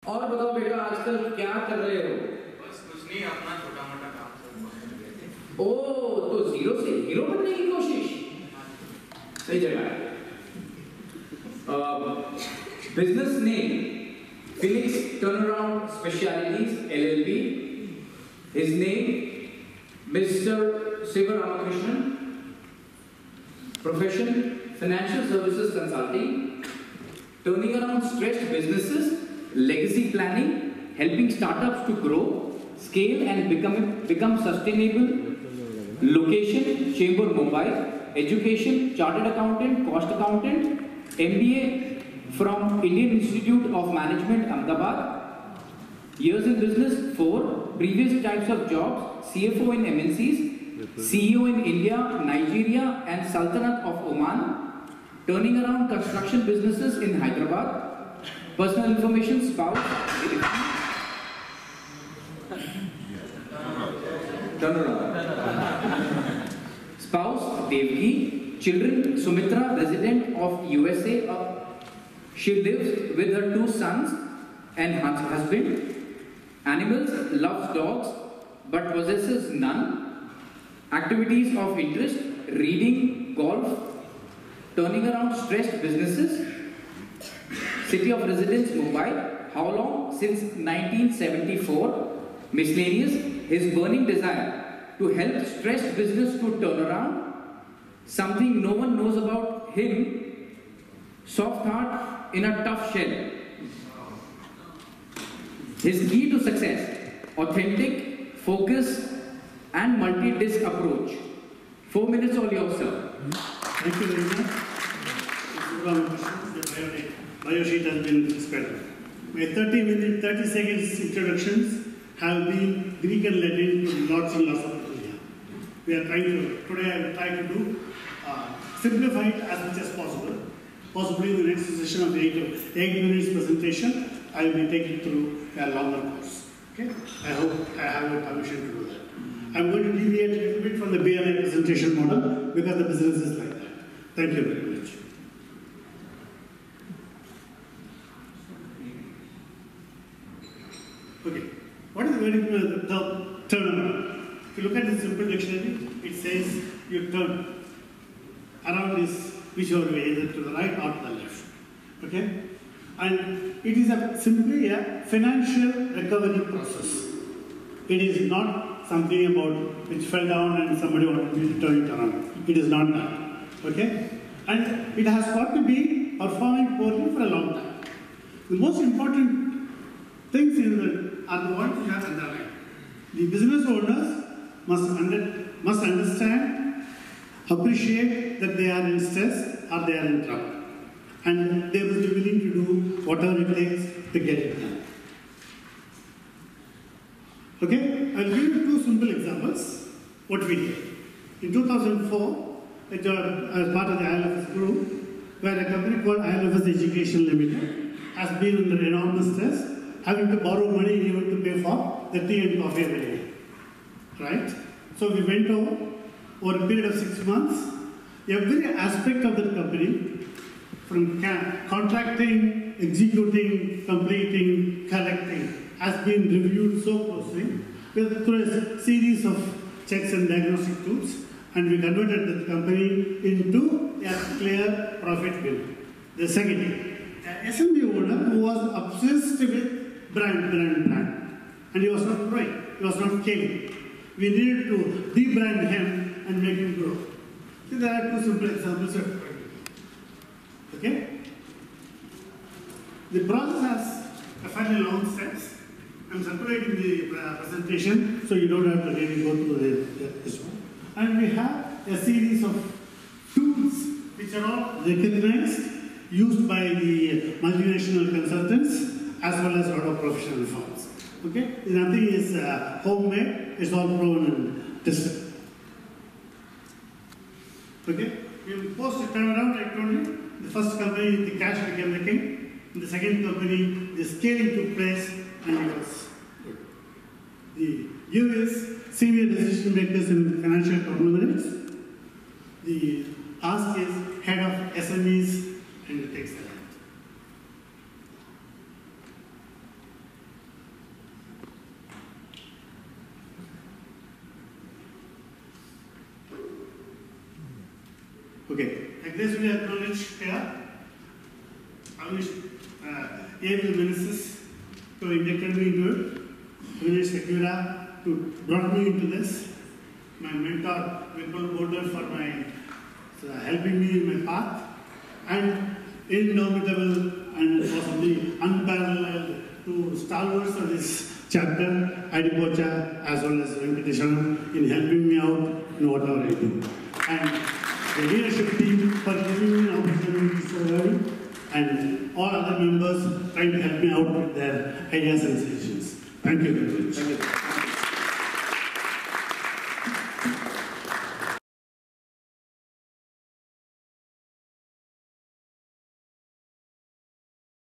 और बताओ बेटा आजकल क्या कर रहे हो? बस कुछ नहीं, अपना छोटा मोटा काम। ओ तो जीरो से हीरो बनने की कोशिश, सही जगह है। Business name Phoenix turnaround specialities LLP. His name Mr. Sivramakrishnan. Profession financial services consulting, turning around stressed businesses, legacy planning, helping startups to grow, scale and become sustainable. Location Chamber Mumbai. Education chartered accountant, cost accountant, MBA from Indian Institute of Management Ahmedabad. Years in business 4. Previous types of jobs: CFO in MNCs, CEO in India, Nigeria and Sultanate of Oman, turning around construction businesses in Hyderabad. Personal information: spouse, spouse Devgi, children Sumitra, resident of USA. She lives with her 2 sons and husband. Animals: loves dogs but possesses none. Activities of interest: reading, golf, turning around stressed businesses. City of residence: Mumbai. How long? Since 1974. Miscellaneous: his burning desire to help stressed business to turn around. Something no one knows about him: soft heart in a tough shell. His key to success: authentic, focus and multi-disc approach. 4 minutes all yours, sir. Thank you very much. The bio sheet has been spread. My 30 seconds introductions have been Greek and Latin to lots and lots of people here. We are trying to, today I will try to do simplify it as much as possible. Possibly in the next session of 8 minutes presentation, I will be taking through a longer course. Okay? I hope I have your permission to do that. I'm going to deviate a little bit from the BNI presentation model because the business is like that. Thank you very much. Okay. What is the turnaround? If you look at the simple dictionary, it says you turn around is whichever way, either to the right or to the left. Okay? And it is simply a financial recovery process. It is not something about which fell down and somebody wanted to turn it around. It is not that. Okay? And it has got to be performing poorly for a long time. The most important things are the ones you have underlined. The business owners must understand, appreciate that they are in stress or they are in trouble. And they will be willing to do whatever it takes to get it done. Okay? I'll give you 2 simple examples. What we did. In 2004, as part of the ILFS group, where a company called ILFS Education Limited has been under enormous stress, having to borrow money even to pay for the tea and coffee every day. Right? So we went over a period of 6 months. Every aspect of the company, from contracting, executing, completing, collecting, has been reviewed so closely through a series of checks and diagnostic tools, and we converted the company into a clear profit bill. The second, the SME owner who was obsessed with brand, and he was not growing, he was not scaling. We needed to rebrand him and make him grow. So there are 2 simple examples of. Okay? The process has a fairly long steps. I'm circulating the presentation so you don't have to really go through this one. And we have a series of tools which are all recognized, used by the multinational consultants as well as a lot of professional firms. Okay? Nothing is homemade, it's all proven and tested. Okay? We post a turnaround, I told you. The first company, the cash became the king. In the second company, the scaling took place and it was good. The U is senior decision makers in financial conglomerates. The ask is head of SMEs and the takes that. Okay, like this we acknowledge here. I wish able ministers to inducted me into it. I wish Sekura to brought me into this. My mentor, Vipul Border, for my helping me in my path, and indomitable and possibly unparalleled to stalwarts of this chapter, Adipocha as well as Venkateswaran, in helping me out in whatever I do. And the leadership team for giving me an opportunity so early, and all other members trying to help me out with their ideas and suggestions. Thank you very much. Thank you.